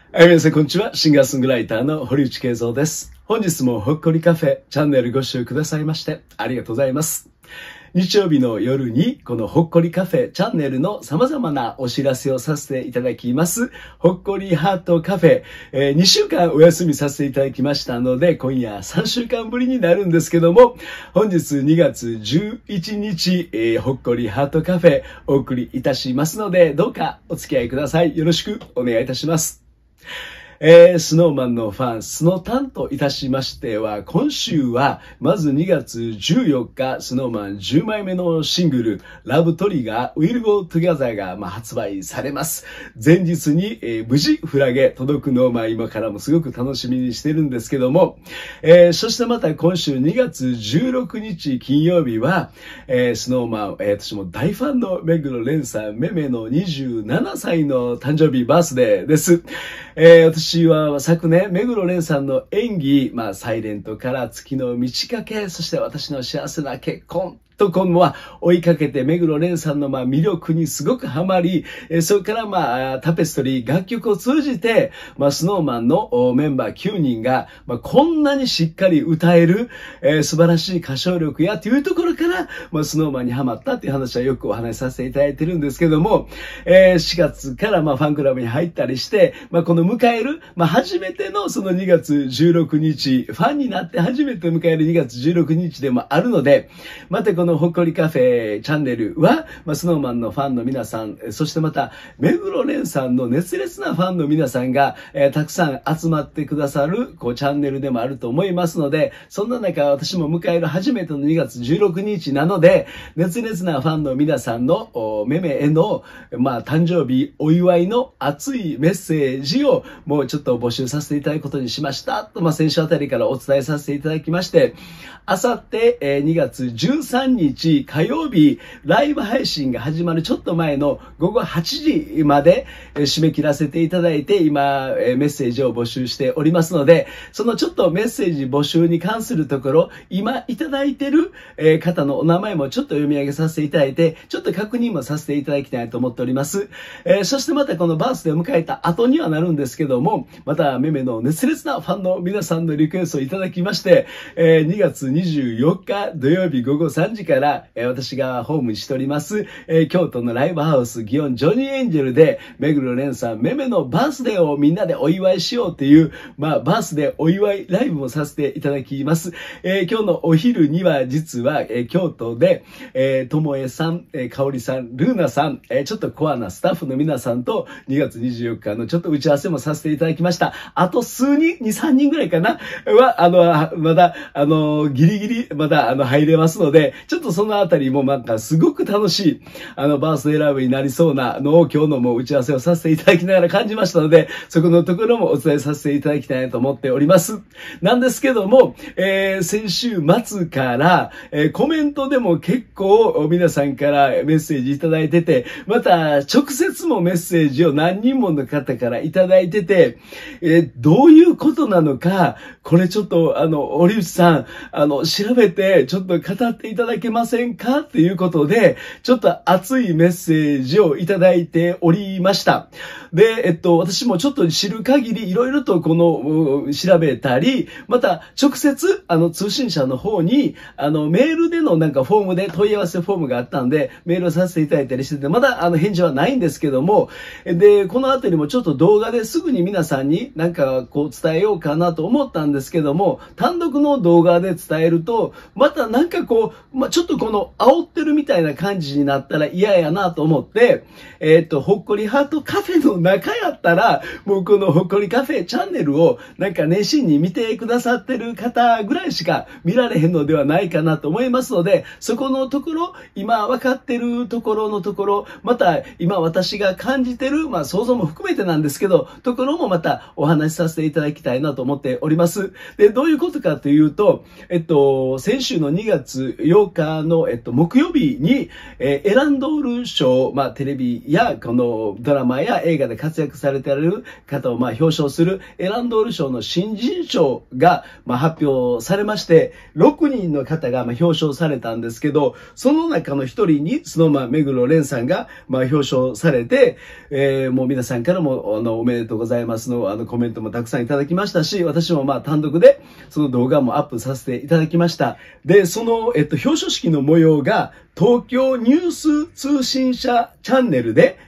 はい、皆さんこんにちは。シンガーソングライターの堀内圭三です。本日もほっこりカフェチャンネルご視聴くださいましてありがとうございます。日曜日の夜にこのほっこりカフェチャンネルの様々なお知らせをさせていただきます。ほっこりハートカフェ、2週間お休みさせていただきましたので、今夜3週間ぶりになるんですけども、本日2月11日、ほっこりハートカフェお送りいたしますので、どうかお付き合いください。よろしくお願いいたします。スノーマンのファン、スノタンといたしましては、今週は、まず2月14日、スノーマン10枚目のシングル、ラブトリガー、We'll Go Together が、発売されます。前日に、無事フラゲ届くのを、今からもすごく楽しみにしてるんですけども、そしてまた今週2月16日金曜日は、スノーマン、私も大ファンの目黒蓮さん、めめの27歳の誕生日バースデーです。私は昨年、目黒蓮さんの演技、サイレントから月の満ち欠け、そして私の幸せな結婚、と今後は追いかけて目黒蓮さんの魅力にすごくハマり、それからタペストリー楽曲を通じて、スノーマンのメンバー9人が、こんなにしっかり歌える、素晴らしい歌唱力やというところから、スノーマンにハマったっていう話はよくお話しさせていただいてるんですけども、4月からファンクラブに入ったりして、この迎える、初めてのその2月16日、ファンになって初めて迎える2月16日でもあるので、またこのほっこりカフェチャンネルは、スノーマンのファンの皆さん、そしてまた、目黒蓮さんの熱烈なファンの皆さんが、たくさん集まってくださる、チャンネルでもあると思いますので、そんな中、私も迎える初めての2月16日なので、熱烈なファンの皆さんの、めめへの、誕生日お祝いの熱いメッセージを、もうちょっと募集させていただくことにしました。と、先週あたりからお伝えさせていただきまして、あさって、2月13日火曜日、ライブ配信が始まるちょっと前の午後8時まで締め切らせていただいて、今、メッセージを募集しておりますので、そのちょっとメッセージ募集に関するところ、今いただいてる方のお名前もちょっと読み上げさせていただいて、ちょっと確認もさせていただきたいと思っております。そしてまたこのバースデーを迎えた後にはなるんですけども、まためめの熱烈なファンの皆さんのリクエストをいただきまして、2月24日土曜日午後3時から、私がホームにしております、京都のライブハウス祇園ジョニーエンジェルで目黒蓮さんめめのバースデーをみんなでお祝いしようっていう、バースデーお祝いライブもさせていただきます。今日のお昼には実は、京都で、ともえさん、かおりさん、ルーナさん、ちょっとコアなスタッフの皆さんと2月24日のちょっと打ち合わせもさせていただきました。あと数人、2、3人ぐらいかなは、まだ、ギリギリ、まだ、入れますので、ちょっとそのあたりもすごく楽しい、バースデーライブになりそうなのを今日のもう打ち合わせをさせていただきながら感じましたので、そこのところもお伝えさせていただきたいと思っております。なんですけども、先週末から、コメントでも結構皆さんからメッセージいただいてて、また直接もメッセージを何人もの方からいただいてて、どういうことなのか、これちょっと堀内さん、調べてちょっと語っていただけませんかっていうことで、ちょっと熱いメッセージをいただいておりました。で、私もちょっと知る限りいろいろと調べたり、また直接通信社の方にメールでのフォームで問い合わせフォームがあったんで、メールをさせていただいたりしてて、まだ返事はないんですけども、で、このあたりもちょっと動画ですぐに皆さんに伝えようかなと思ったんですけども、単独の動画で伝えると、またちょっと煽ってるみたいな感じになったら嫌やなと思って、ほっこりハートカフェの中やったら、もうこのほっこりカフェチャンネルを熱心に見てくださってる方ぐらいしか見られへんのではないかなと思いますので、そこのところ、今分かってるところのところ、また今私が感じてる、想像も含めてなんですけど、ところもまたお話しさせていただきたいなと思っております。で、どういうことかというと、先週の2月8 日の、木曜日に、エランドール賞、テレビや、このドラマや映画で活躍されている方を、表彰するエランドール賞の新人賞が、発表されまして、6人の方が、表彰されたんですけど、その中の1人に、SnowMan目黒蓮さんが、表彰されて、もう皆さんからも、おめでとうございますの、コメントもたくさんいただきましたし、私も単独で、その動画もアップさせていただきました。で、その、表彰式の模様が、東京ニュース通信社チャンネルで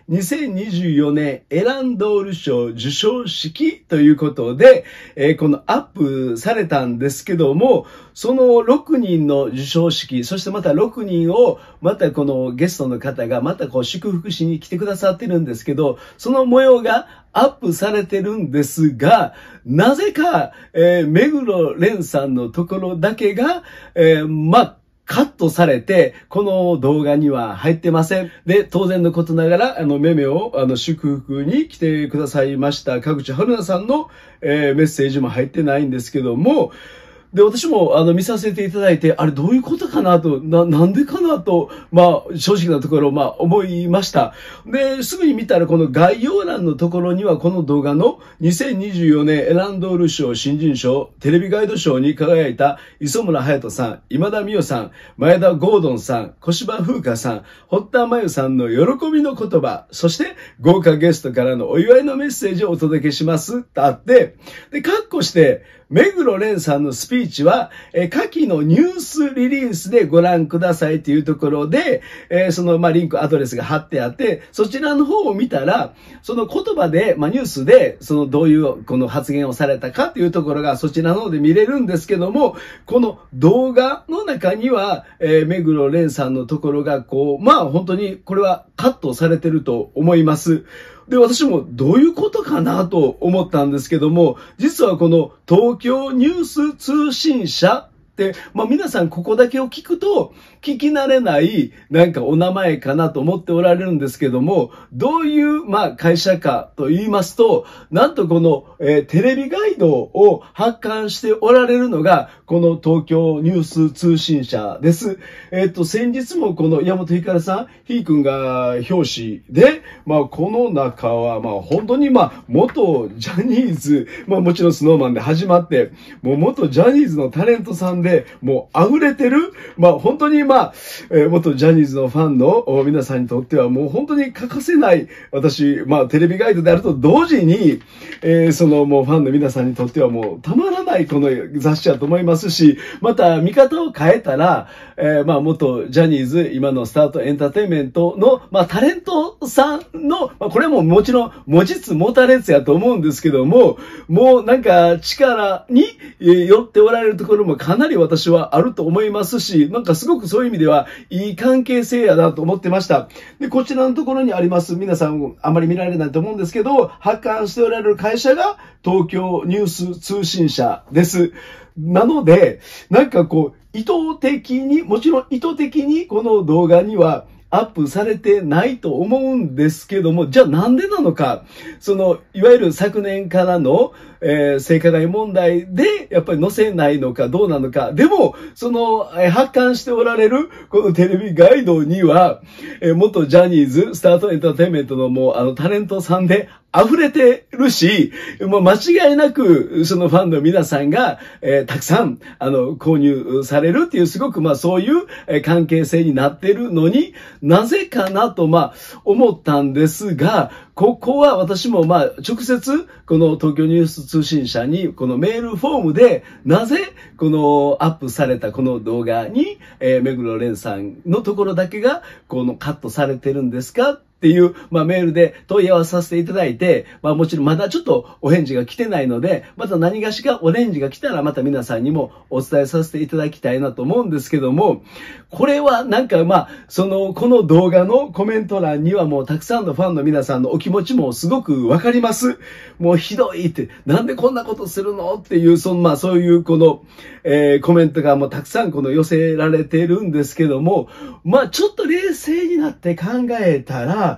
2024年エランドール賞受賞式ということで、このアップされたんですけども、その6人の受賞式、そしてまた6人を、またこのゲストの方がまた祝福しに来てくださってるんですけど、その模様がアップされてるんですが、なぜか、目黒蓮さんのところだけが、カットされて、この動画には入ってません。で、当然のことながら、めめを、祝福に来てくださいました、かぐちはるなさんの、メッセージも入ってないんですけども、で、私も、見させていただいて、あれどういうことかなと、なんでかなと、正直なところ、思いました。で、すぐに見たら、この概要欄のところには、この動画の2024年エランドール賞新人賞、テレビガイド賞に輝いた、磯村隼人さん、今田美桜さん、前田ゴードンさん、小芝風花さん、堀田真由さんの喜びの言葉、そして、豪華ゲストからのお祝いのメッセージをお届けします、とあって、で、カッコして、目黒蓮さんのスピーチは、下記のニュースリリースでご覧くださいというところで、その、リンクアドレスが貼ってあって、そちらの方を見たら、その言葉で、ニュースで、そのどういうこの発言をされたかというところがそちらの方で見れるんですけども、この動画の中には、目黒蓮さんのところが本当にこれはカットされてると思います。で、私もどういうことかなと思ったんですけども、実はこの東京ニュース通信社って、皆さんここだけを聞くと、聞き慣れない、お名前かなと思っておられるんですけども、どういう、会社かと言いますと、なんとこの、テレビガイドを発刊しておられるのが、この東京ニュース通信社です。先日もこの山本ひかるさん、ひーくんが表紙で、この中は、本当に元ジャニーズ、もちろんスノーマンで始まって、もう元ジャニーズのタレントさんで、もう溢れてる、本当に元ジャニーズのファンの皆さんにとってはもう本当に欠かせない、私、テレビガイドであると同時に、そのもうファンの皆さんにとってはもうたまらないこの雑誌だと思いますし、また見方を変えたら、元ジャニーズ、今のスタートエンターテインメントの、タレントさんの、これももちろん持ちつ持たれつやと思うんですけども、もう力に寄っておられるところもかなり私はあると思いますし、すごくそういう意味ではいい関係性やなと思ってました。で、こちらのところにあります、皆さんあまり見られないと思うんですけど、発刊しておられる会社が東京ニュース通信社です。なので、意図的に、もちろん意図的にこの動画にはアップされてないと思うんですけども、じゃあなんでなのか、いわゆる昨年からの、性加害問題でやっぱり載せないのかどうなのか。でも、発刊しておられるこのテレビガイドには、元ジャニーズ、スタートエンターテインメントのタレントさんで溢れてるし、間違いなく、そのファンの皆さんが、たくさん、購入されるっていう、すごくそういう関係性になってるのになぜかなと、思ったんですが、ここは私も直接、この東京ニュース通信社に、このメールフォームで、なぜ、このアップされたこの動画に、目黒蓮さんのところだけが、カットされてるんですかっていう、メールで問い合わせさせていただいて、もちろんまだちょっとお返事が来てないので、また何がしかお返事が来たらまた皆さんにもお伝えさせていただきたいなと思うんですけども、これはこの動画のコメント欄にはもうたくさんのファンの皆さんのお気持ちもすごくわかります。もうひどいって、なんでこんなことするのっていう、そういうコメントがもうたくさん寄せられているんですけども、ちょっと冷静になって考えたら、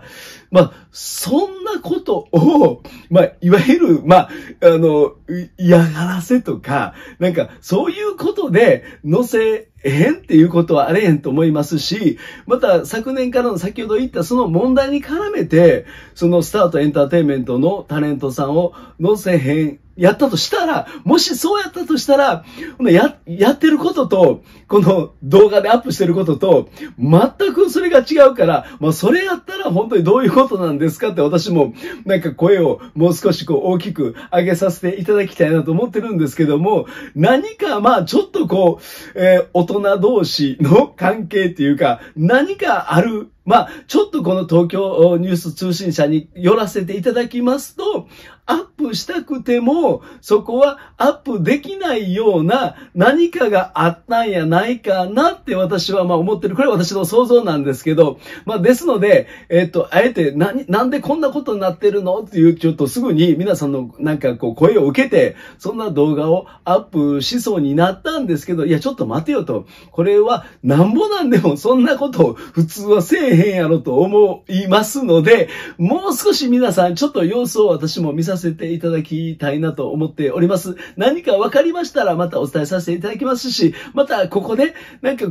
そんなことを、いわゆる、嫌がらせとか、そういうことで載せへんっていうことはあれへんと思いますし、また昨年からの先ほど言ったその問題に絡めて、そのスタートエンターテインメントのタレントさんを載せへん、やったとしたら、もしそうやったとしたら、やってることと、この動画でアップしてることと、全くそれが違うから、それやったら本当にどういうことなんですかって私も声をもう少し大きく上げさせていただきたいなと思ってるんですけども、何かちょっと大人同士の関係っていうか、何かある、ちょっとこの東京ニュース通信社に寄らせていただきますと、アップしたくても、そこはアップできないような何かがあったんやないかなって私は思ってる。これは私の想像なんですけど、ですので、あえてなんでこんなことになってるのっていう、ちょっとすぐに皆さんの声を受けて、そんな動画をアップしそうになったんですけど、いやちょっと待てよと。これはなんぼなんでもそんなことを普通はせえへんやろと思いますので、もう少し皆さんちょっと様子を私も見させていただきたいなと思っております。何か分かりましたらまたお伝えさせていただきますし、またここで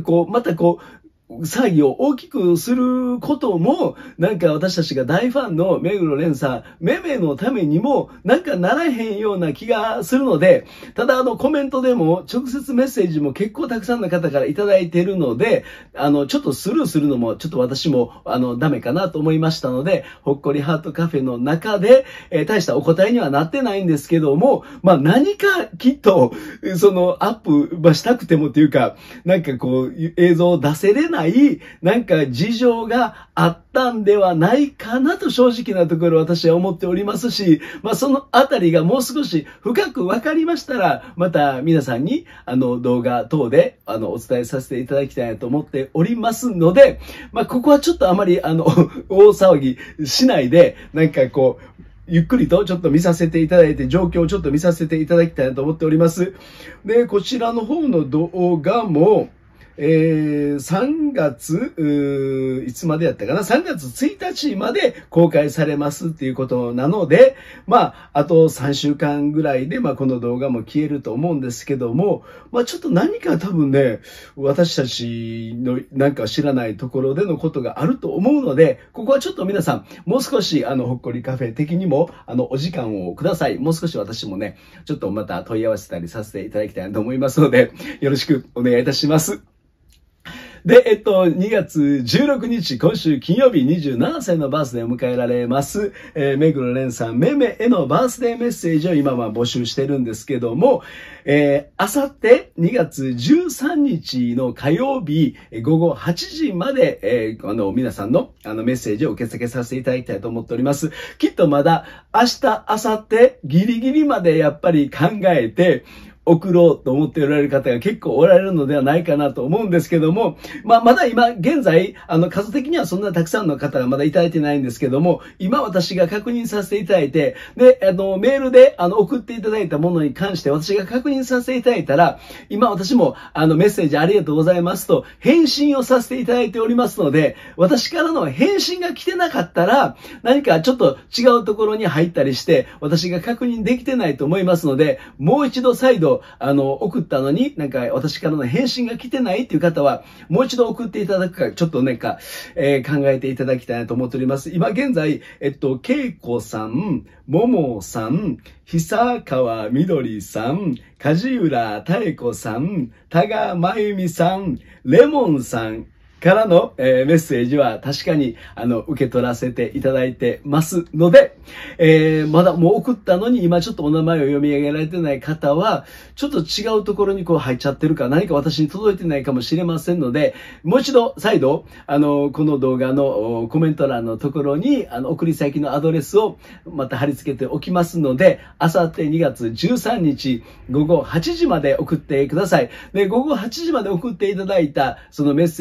騒ぎを大きくすることも、私たちが大ファンの目黒蓮さん、めめのためにも、ならへんような気がするので、ただコメントでも、直接メッセージも結構たくさんの方からいただいているので、ちょっとスルーするのも、ちょっと私も、ダメかなと思いましたので、ほっこりハートカフェの中で、大したお答えにはなってないんですけども、何かきっと、アップしたくてもっていうか、映像を出せれない、事情があったんではないかなと正直なところ私は思っておりますし、そのあたりがもう少し深く分かりましたら、また皆さんに動画等でお伝えさせていただきたいなと思っておりますので、ここはちょっとあまり大騒ぎしないで、ゆっくりとちょっと見させていただいて、状況をちょっと見させていただきたいなと思っております。で、こちらの方の動画も、3月、いつまでやったかな ?3 月1日まで公開されますっていうことなので、あと3週間ぐらいで、この動画も消えると思うんですけども、ちょっと何か多分ね、私たちの知らないところでのことがあると思うので、ここはちょっと皆さん、もう少しほっこりカフェ的にも、お時間をください。もう少し私もね、ちょっとまた問い合わせたりさせていただきたいなと思いますので、よろしくお願いいたします。で、2月16日、今週金曜日27歳のバースデーを迎えられます、目黒蓮さん、めめへのバースデーメッセージを今は募集してるんですけども、あさって2月13日の火曜日、午後8時まで、皆さんのメッセージを受け付けさせていただきたいと思っております。きっとまだ明日、明後日、ギリギリまでやっぱり考えて、送ろうと思っておられる方が結構おられるのではないかなと思うんですけども、まだ今現在、数的にはそんなたくさんの方がまだいただいてないんですけども、今私が確認させていただいて、で、メールで送っていただいたものに関して私が確認させていただいたら、今私もメッセージありがとうございますと返信をさせていただいておりますので、私からの返信が来てなかったら、何かちょっと違うところに入ったりして、私が確認できてないと思いますので、もう一度再度送ったのに私からの返信が来てないっていう方はもう一度送っていただくかちょっと考えていただきたいなと思っております。今現在けいこさん、ももさん、久川みどりさん、梶浦妙子さん、多賀真由美さん、レモンさんからの、メッセージは確かに受け取らせていただいてますので、まだもう送ったのに今ちょっとお名前を読み上げられてない方はちょっと違うところに入っちゃってるか何か私に届いてないかもしれませんので、もう一度再度この動画のコメント欄のところに送り先のアドレスをまた貼り付けておきますので、あさって2月13日午後8時まで送ってください。で、午後8時まで送っていただいたそのメッセージ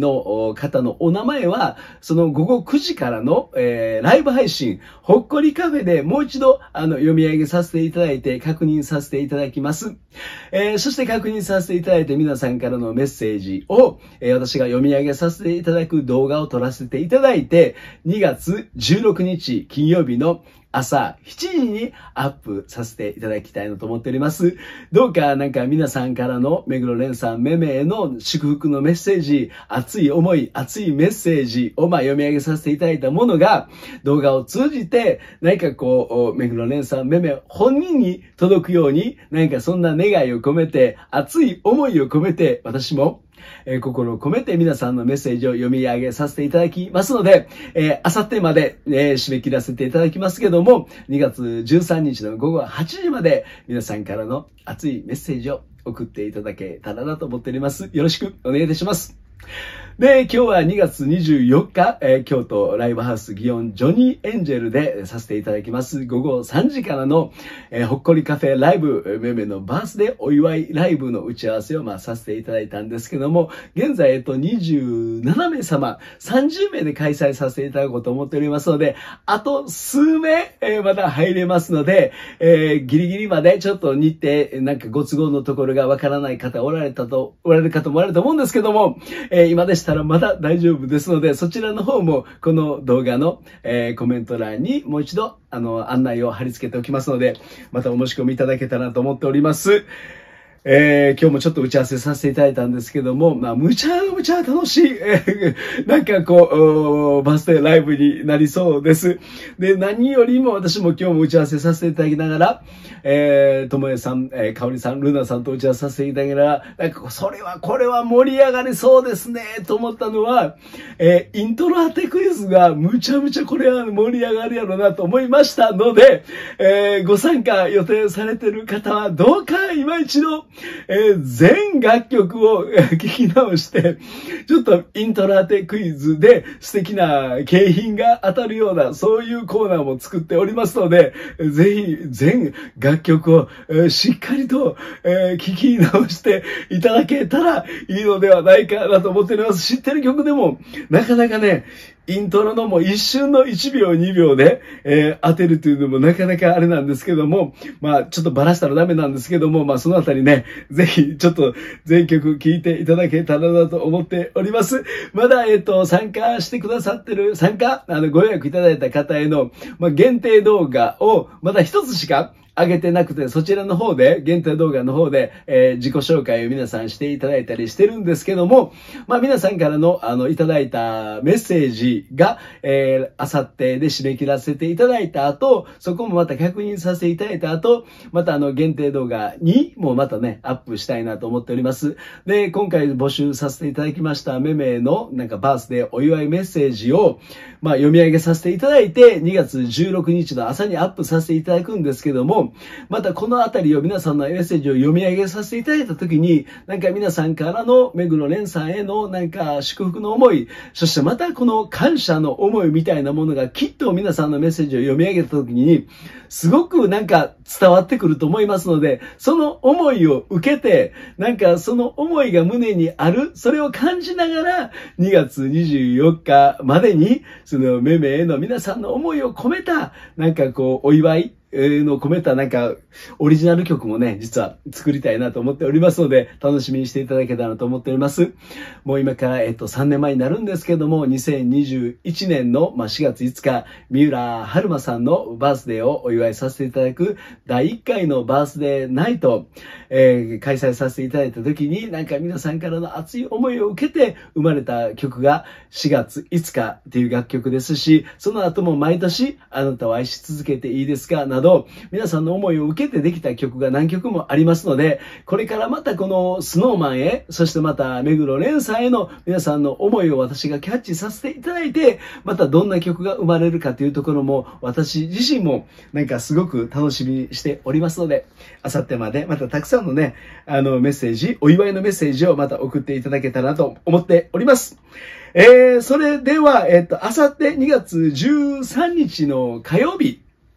の方のお名前は、その午後9時からの、ライブ配信、ほっこりカフェでもう一度、読み上げさせていただいて、確認させていただきます。そして確認させていただいて、皆さんからのメッセージを、私が読み上げさせていただく動画を撮らせていただいて、2月16日金曜日の朝7時にアップさせていただきたいなと思っております。どうかなんか皆さんからの目黒蓮さんめめへの祝福のメッセージ、熱い思い、熱いメッセージを読み上げさせていただいたものが動画を通じて何かこう目黒蓮さんめめ本人に届くように何かそんな願いを込めて熱い思いを込めて私も心を込めて皆さんのメッセージを読み上げさせていただきますので、あさってまで、締め切らせていただきますけども、2月13日の午後8時まで皆さんからの熱いメッセージを送っていただけたらなと思っております。よろしくお願いいたします。で、今日は2月24日、京都ライブハウス祇園ジョニーエンジェルでさせていただきます。午後3時からの、ほっこりカフェライブ、めめのバースデーお祝いライブの打ち合わせをさせていただいたんですけども、現在、27名様、30名で開催させていただこうと思っておりますので、あと数名、まだ入れますので、ギリギリまでちょっと日程、なんかご都合のところがわからない方おられる方もおられると思うんですけども、今でしたらまだ大丈夫ですので、そちらの方もこの動画の、コメント欄にもう一度案内を貼り付けておきますので、またお申し込みいただけたらなと思っております。今日もちょっと打ち合わせさせていただいたんですけども、むちゃむちゃ楽しい、なんかこう、バースデーライブになりそうです。で、何よりも私も今日も打ち合わせさせていただきながら、ともえさん、かおりさん、ルナさんと打ち合わせさせていただきながら、なんかこれは盛り上がりそうですね、と思ったのは、イントロ当てクイズがむちゃむちゃこれは盛り上がるやろなと思いましたので、ご参加予定されている方はどうか今一度、全楽曲を聴き直して、ちょっとイントロ当てクイズで素敵な景品が当たるような、そういうコーナーも作っておりますので、ぜひ全楽曲をしっかりと聴き直していただけたらいいのではないかなと思っております。知ってる曲でも、なかなかね、イントロのもう一瞬の1秒2秒で、当てるというのもなかなかあれなんですけども、ちょっとバラしたらダメなんですけども、そのあたりね、ぜひちょっと全曲聴いていただけたらなと思っております。まだ、参加してくださってる、ご予約いただいた方への、限定動画をまだ一つしか上げてなくて、そちらの方で、限定動画の方で、自己紹介を皆さんしていただいたりしてるんですけども、皆さんからの、いただいたメッセージが、あさってで締め切らせていただいた後、そこもまた確認させていただいた後、また限定動画にもまたね、アップしたいなと思っております。で、今回募集させていただきましためめの、なんかバースデーお祝いメッセージを、読み上げさせていただいて、2月16日の朝にアップさせていただくんですけども、またこのあたりを皆さんのメッセージを読み上げさせていただいたときに、なんか皆さんからの目黒蓮さんへのなんか祝福の思い、そしてまたこの感謝の思いみたいなものがきっと皆さんのメッセージを読み上げたときに、すごくなんか伝わってくると思いますので、その思いを受けて、なんかその思いが胸にある、それを感じながら、2月24日までに、そのめめへの皆さんの思いを込めた、なんかこう、お祝い、の込めたなんかオリジナル曲もね、実は作りたいなと思っておりますので、楽しみにしていただけたらと思っております。もう今から3年前になるんですけども、2021年の4月5日、三浦春馬さんのバースデーをお祝いさせていただく第1回のバースデーナイト、開催させていただいた時に、なんか皆さんからの熱い思いを受けて生まれた曲が4月5日っていう楽曲ですし、その後も毎年あなたを愛し続けていいですかなど、皆さんの思いを受けてできた曲が何曲もありますので、これからまたこのスノーマンへ、そしてまた目黒蓮さんへの皆さんの思いを私がキャッチさせていただいて、またどんな曲が生まれるかというところも、私自身もなんかすごく楽しみにしておりますので、あさってまでまたたくさんのね、メッセージ、お祝いのメッセージをまた送っていただけたらと思っております。それでは、あさって2月13日の火曜日、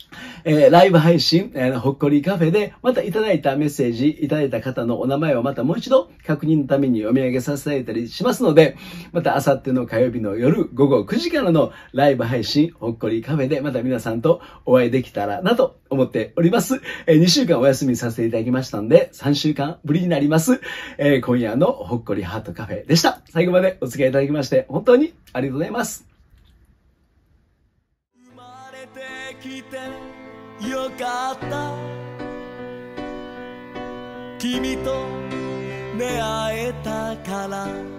ライブ配信、ほっこりカフェで、またいただいたメッセージ、いただいた方のお名前をまたもう一度確認のために読み上げさせていただいたりしますので、また明後日の火曜日の夜午後9時からのライブ配信、ほっこりカフェでまた皆さんとお会いできたらなと思っております。2週間お休みさせていただきましたので、3週間ぶりになります。今夜のほっこりハートカフェでした。最後までお付き合いいただきまして、本当にありがとうございます。生まれてきてよかった、君と出会えたから